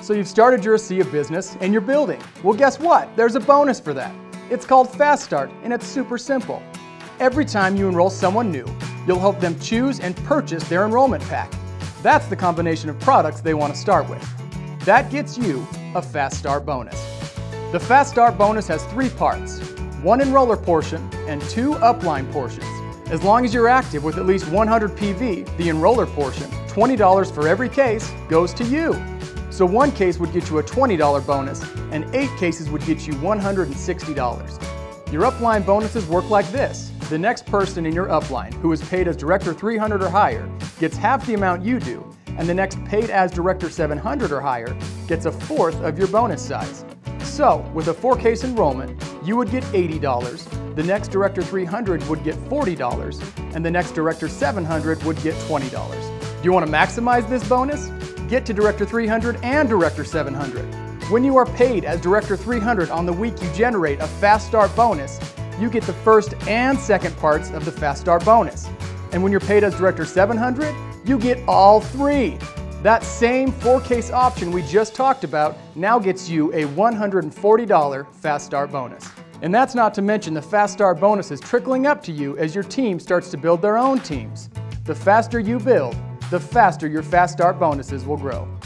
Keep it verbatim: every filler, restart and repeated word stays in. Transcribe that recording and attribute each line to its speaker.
Speaker 1: So you've started your ASEA business and you're building. Well, guess what? There's a bonus for that. It's called Fast Start, and it's super simple. Every time you enroll someone new, you'll help them choose and purchase their enrollment pack. That's the combination of products they want to start with. That gets you a Fast Start bonus. The Fast Start bonus has three parts, one enroller portion and two upline portions. As long as you're active with at least one hundred P V, the enroller portion, twenty dollars for every case, goes to you. So one case would get you a twenty dollar bonus, and eight cases would get you one hundred sixty dollars. Your upline bonuses work like this. The next person in your upline who is paid as Director three hundred or higher gets half the amount you do, and the next paid as Director seven hundred or higher gets a fourth of your bonus size. So, with a four case enrollment, you would get eighty dollars, the next Director three hundred would get forty dollars, and the next Director seven hundred would get twenty dollars. Do you want to maximize this bonus? Get to Director three hundred and Director seven hundred. When you are paid as Director three hundred on the week you generate a Fast Start bonus, you get the first and second parts of the Fast Start bonus. And when you're paid as Director seven hundred, you get all three. That same four case option we just talked about now gets you a one hundred forty dollar Fast Start bonus. And that's not to mention the Fast Start bonuses trickling up to you as your team starts to build their own teams. The faster you build, the faster your Fast Start bonuses will grow.